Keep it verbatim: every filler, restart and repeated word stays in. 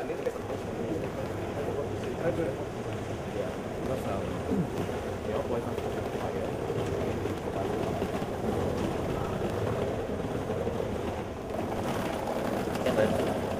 Yeah, because um, they all boil down to fire. Yes,